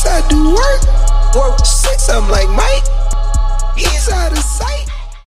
I do work. Work. Say something like my